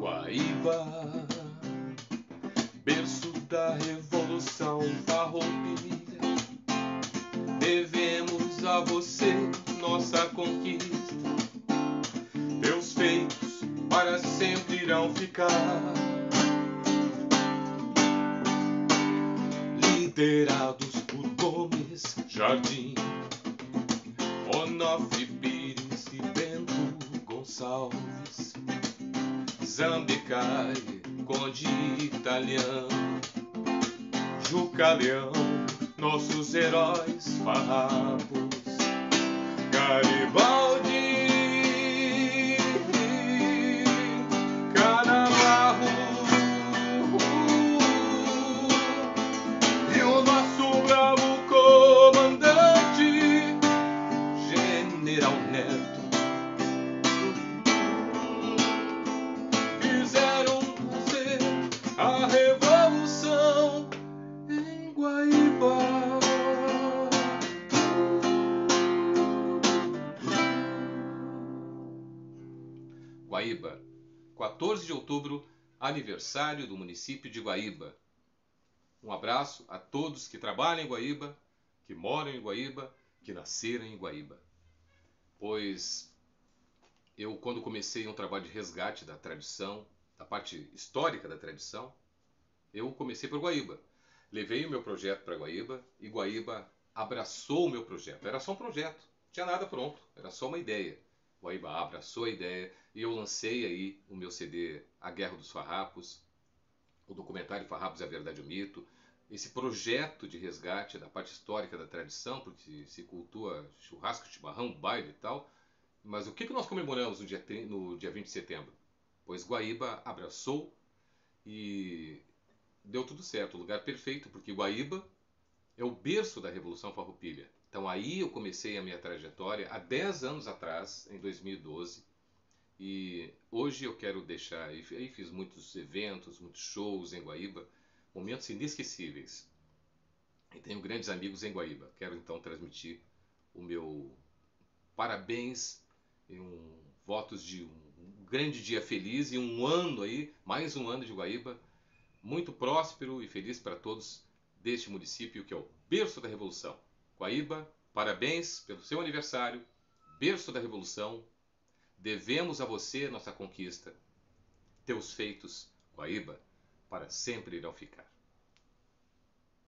Guaíba, berço da Revolução Farroupilha, devemos a você nossa conquista. Teus feitos para sempre irão ficar, liderados por Gomes Jardim, Onofre Pires e Bento Gonçalves, Zambicai, Conde Italiano, Juca Leão, nossos heróis farrapos, Garibaldi, Canabarro e o nosso bravo comandante, General Neto, fizeram nascer a revolução em Guaíba. Guaíba, 14 de outubro, aniversário do município de Guaíba. Um abraço a todos que trabalham em Guaíba, que moram em Guaíba, que nasceram em Guaíba. Pois eu, quando comecei um trabalho de resgate da tradição, da parte histórica da tradição, eu comecei por Guaíba. Levei o meu projeto para Guaíba e Guaíba abraçou o meu projeto. Era só um projeto, não tinha nada pronto, era só uma ideia. Guaíba abraçou a ideia e eu lancei aí o meu CD A Guerra dos Farrapos, o documentário Farrapos é a Verdade ou Mito, esse projeto de resgate da parte histórica da tradição, porque se cultua churrasco, chimarrão, baile e tal. Mas o que nós comemoramos no dia 20 de setembro? Pois Guaíba abraçou e deu tudo certo, o lugar perfeito, porque Guaíba é o berço da Revolução Farroupilha. Então aí eu comecei a minha trajetória há 10 anos atrás, em 2012, e hoje eu quero deixar, aí fiz muitos eventos, muitos shows em Guaíba, momentos inesquecíveis. E tenho grandes amigos em Guaíba. Quero então transmitir o meu parabéns e votos de um grande dia feliz e um ano aí, mais um ano de Guaíba, muito próspero e feliz para todos deste município que é o berço da Revolução. Guaíba, parabéns pelo seu aniversário, berço da Revolução. Devemos a você nossa conquista. Teus feitos, Guaíba, para sempre irão ficar.